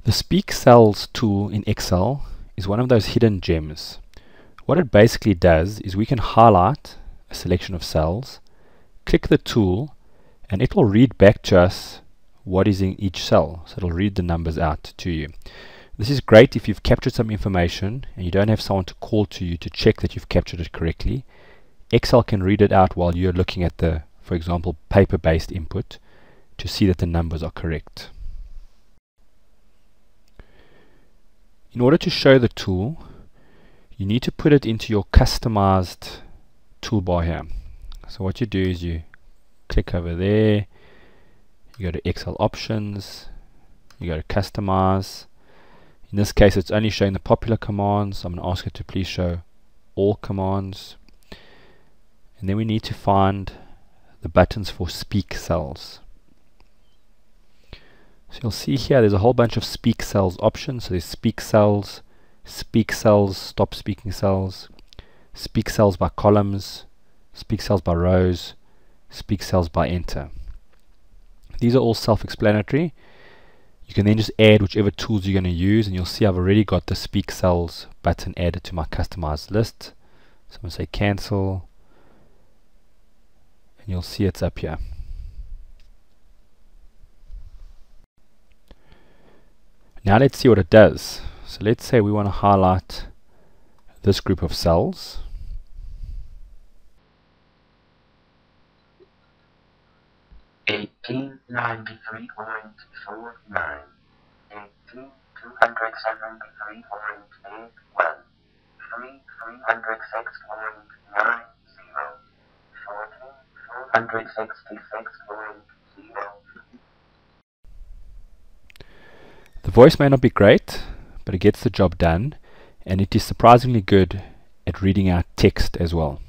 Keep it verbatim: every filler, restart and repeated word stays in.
The Speak Cells tool in Excel is one of those hidden gems. What it basically does is we can highlight a selection of cells, click the tool, and it will read back to us what is in each cell. So it'll read the numbers out to you. This is great if you've captured some information and you don't have someone to call to you to check that you've captured it correctly. Excel can read it out while you're looking at the, for example, paper-based input to see that the numbers are correct. In order to show the tool, you need to put it into your customized toolbar here. So what you do is you click over there, you go to Excel options, you go to customize. In this case it's only showing the popular commands. I'm going to ask it to please show all commands. And then we need to find the buttons for speak cells. So you'll see here there's a whole bunch of speak cells options. So there's speak cells, speak cells, stop speaking cells, speak cells by columns, speak cells by rows, speak cells by enter. These are all self-explanatory. You can then just add whichever tools you're going to use, and you'll see I've already got the speak cells button added to my customized list. So I'm going to say cancel, and you'll see it's up here. Now let's see what it does. So let's say we want to highlight this group of cells. eighteen ninety-three point four nine, eighteen two hundred seventy-three point eight one, three three hundred six point nine zero, fourteen four hundred sixty-six point zero. The voice may not be great, but it gets the job done, and it is surprisingly good at reading out text as well.